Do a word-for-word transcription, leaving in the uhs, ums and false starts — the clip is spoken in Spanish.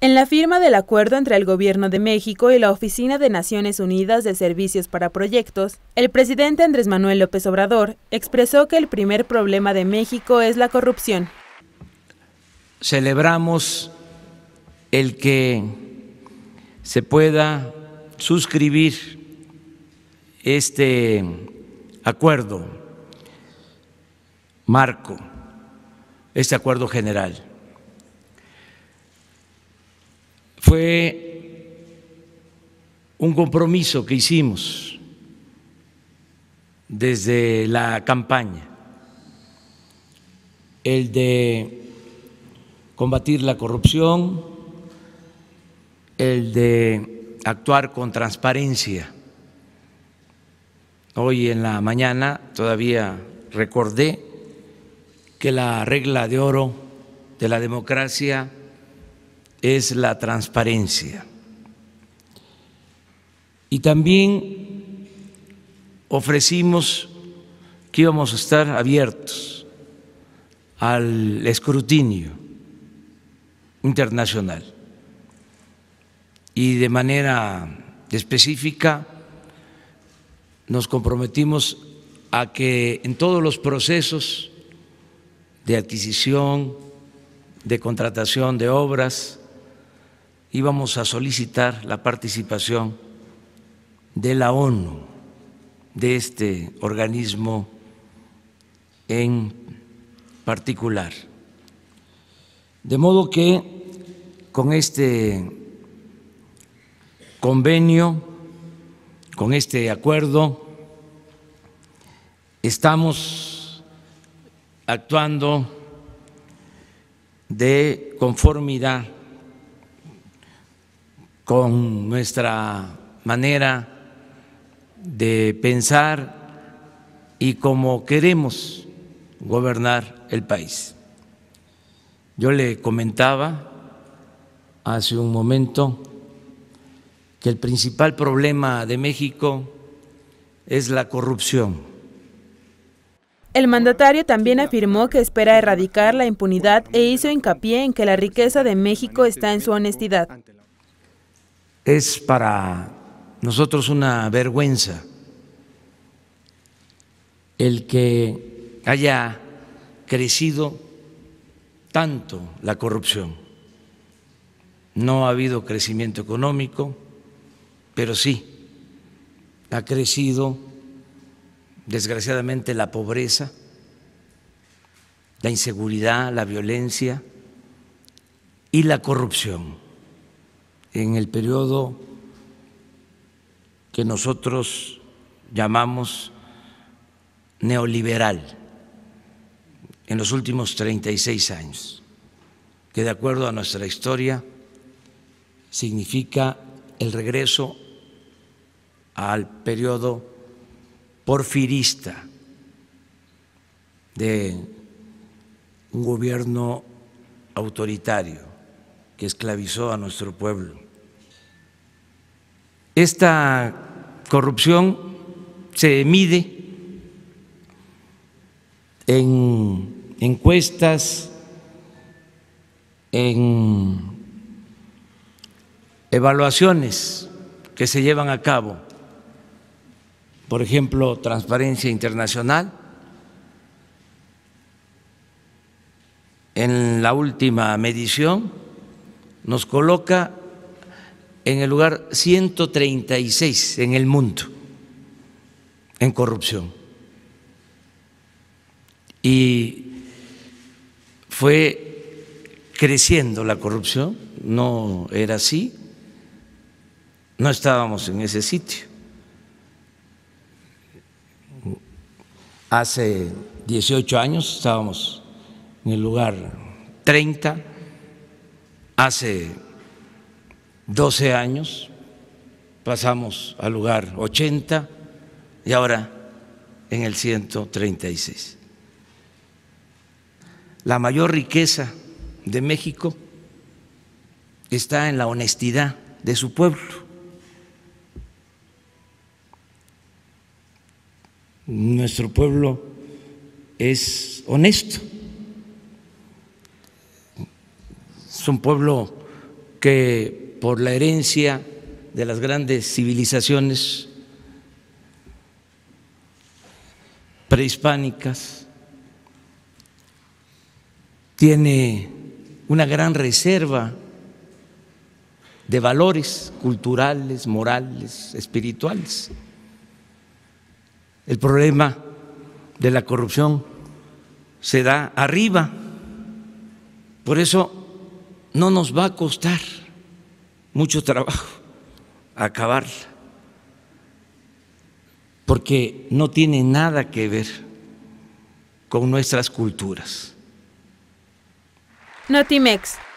En la firma del acuerdo entre el Gobierno de México y la Oficina de Naciones Unidas de Servicios para Proyectos, el presidente Andrés Manuel López Obrador expresó que el primer problema de México es la corrupción. Celebramos el que se pueda suscribir este acuerdo marco, este acuerdo general. Fue un compromiso que hicimos desde la campaña, el de combatir la corrupción, el de actuar con transparencia. Hoy en la mañana todavía recordé que la regla de oro de la democracia es la transparencia. Y también ofrecimos que íbamos a estar abiertos al escrutinio internacional y de manera específica nos comprometimos a que en todos los procesos de adquisición, de contratación de obras, íbamos a solicitar la participación de la ONU, de este organismo en particular. De modo que con este convenio, con este acuerdo, estamos actuando de conformidad con nuestra manera de pensar y cómo queremos gobernar el país. Yo le comentaba hace un momento que el principal problema de México es la corrupción. El mandatario también afirmó que espera erradicar la impunidad e hizo hincapié en que la riqueza de México está en su honestidad. Es para nosotros una vergüenza el que haya crecido tanto la corrupción. No ha habido crecimiento económico, pero sí ha crecido desgraciadamente la pobreza, la inseguridad, la violencia y la corrupción en el periodo que nosotros llamamos neoliberal, en los últimos treinta y seis años, que de acuerdo a nuestra historia significa el regreso al periodo porfirista de un gobierno autoritario que esclavizó a nuestro pueblo. Esta corrupción se mide en encuestas, en evaluaciones que se llevan a cabo. Por ejemplo, Transparencia Internacional, en la última medición, nos coloca en el lugar ciento treinta y seis en el mundo en corrupción. Y fue creciendo la corrupción, no era así, no estábamos en ese sitio. Hace dieciocho años estábamos en el lugar treinta, hace doce años pasamos al lugar ochenta y ahora en el ciento treinta y seis. La mayor riqueza de México está en la honestidad de su pueblo. Nuestro pueblo es honesto, es un pueblo que por la herencia de las grandes civilizaciones prehispánicas tiene una gran reserva de valores culturales, morales, espirituales. El problema de la corrupción se da arriba, por eso no nos va a costar mucho trabajo acabarla, porque no tiene nada que ver con nuestras culturas. Notimex.